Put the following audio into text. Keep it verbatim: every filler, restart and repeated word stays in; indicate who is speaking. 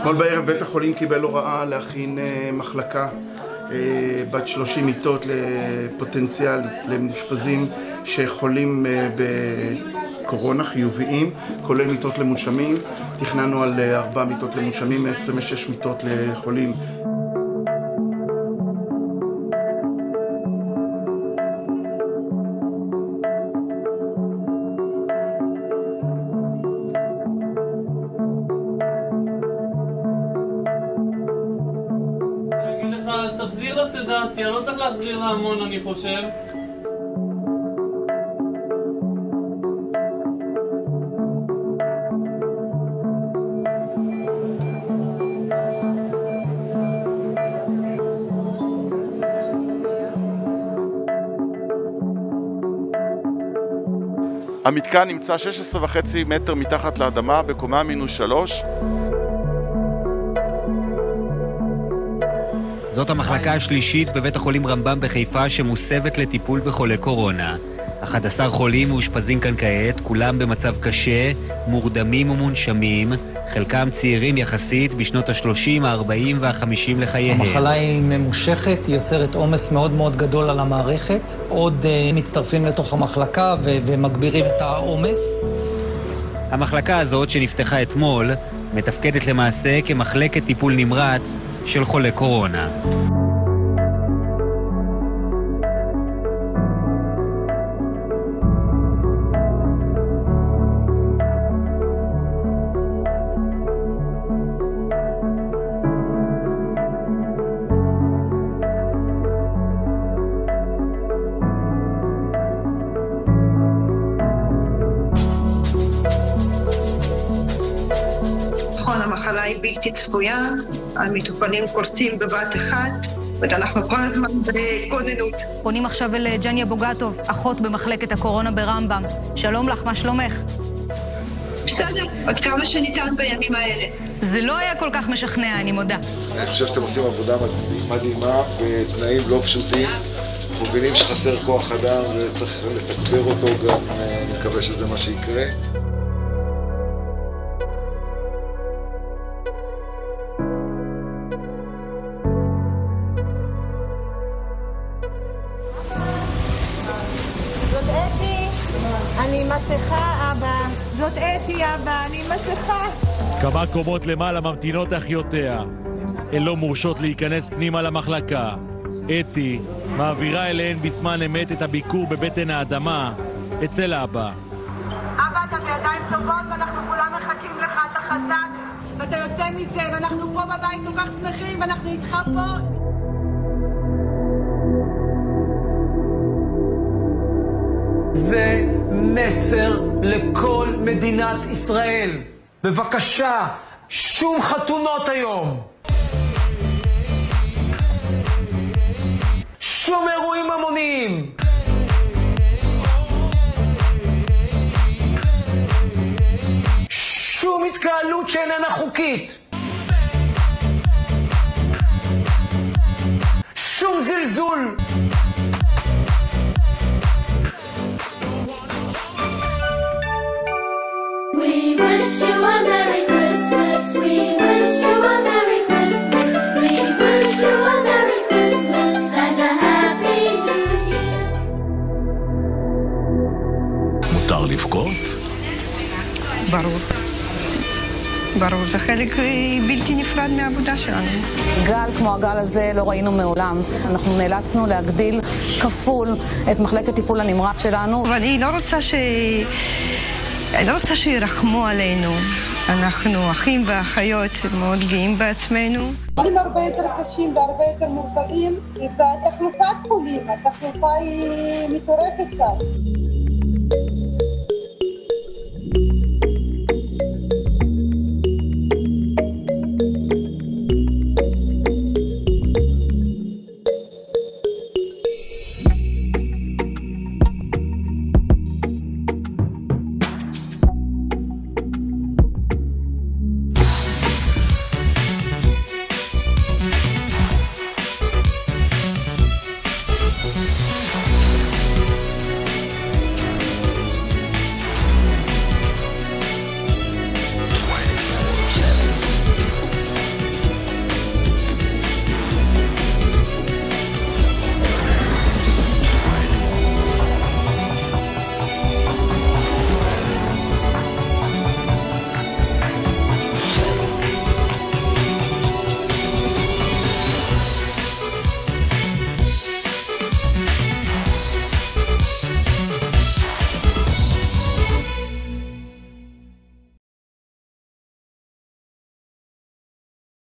Speaker 1: אתמול בערב בית החולים קיבל הוראה להכין מחלקה בת שלושים מיטות לפוטנציאל למאושפזים שחולים בקורונה חיוביים, כולל מיטות למונשמים. תכננו על ארבע מיטות למונשמים, עשרים ושש מיטות לחולים.
Speaker 2: אז תחזיר לסדציה, לא צריך להחזיר להמון אני חושב.
Speaker 3: המתקן נמצא שש עשרה וחצי מטר מתחת לאדמה בקומה מינוס שלוש.
Speaker 4: זאת המחלקה השלישית בבית החולים רמב"ם בחיפה שמוסבת לטיפול בחולי קורונה. אחד עשר חולים מאושפזים כאן כעת, כולם במצב קשה, מורדמים ומונשמים, חלקם צעירים יחסית בשנות ה-שלושים, ה-ארבעים וה-חמישים לחייהם.
Speaker 5: המחלה היא ממושכת, היא יוצרת עומס מאוד מאוד גדול על המערכת. עוד uh, מצטרפים לתוך המחלקה ו- ומגבירים את העומס.
Speaker 4: המחלקה הזאת שנפתחה אתמול מתפקדת למעשה כמחלקת טיפול נמרץ של חולי קורונה.
Speaker 6: המחלה היא בלתי צפויה, המטופלים קורסים בבת אחת, ואנחנו כל הזמן בכוננות.
Speaker 7: פונים עכשיו אל ג'ניה בוגטוב, אחות במחלקת הקורונה ברמב"ם. שלום לך, מה שלומך?
Speaker 6: בסדר, עוד כמה שניתן בימים האלה.
Speaker 7: זה לא היה כל כך משכנע, אני מודה.
Speaker 8: אני חושב שאתם עושים עבודה מדהימה, בתנאים לא פשוטים. אנחנו מבינים שחסר כוח אדם וצריך לתגבר אותו, גם מקווה שזה מה שיקרה.
Speaker 9: זאת אתי, אני מסכה אבא. זאת אתי אבא, אני מסכה.
Speaker 10: כמה קומות למעלה ממתינות אחיותיה. הן לא מורשות להיכנס פנימה למחלקה. אתי מעבירה אליהן בזמן אמת את הביקור בבטן האדמה אצל אבא.
Speaker 9: אבא, אתה בידיים טובות ואנחנו כולם מחכים לך, אתה חזק ואתה יוצא מזה ואנחנו פה בבית כל כך שמחים ואנחנו איתך פה.
Speaker 5: זה מסר לכל מדינת ישראל. בבקשה, שום חתונות היום. שום אירועים המוניים. שום התקהלות שאיננה חוקית. שום זלזול.
Speaker 11: We wish you a Merry Christmas. We wish you a Merry Christmas. We wish you a Merry Christmas and a Happy New Year.
Speaker 12: מותר לבכות?
Speaker 6: ברור. ברור, זה חלק בלתי נפרד מהעבודה שלנו.
Speaker 13: גל כמו הגל הזה לא ראינו מעולם. אנחנו נאלצנו להגדיל כפול את מחלקת טיפול הנמרץ שלנו.
Speaker 6: ואני לא רוצה ש... אני לא רוצה שירחמו עלינו. אנחנו אחים ואחיות מאוד גאים בעצמנו.
Speaker 9: דברים הרבה יותר קשים והרבה יותר מורכבים, והתחלופת חולים, התחלופה היא מטורפת כאן.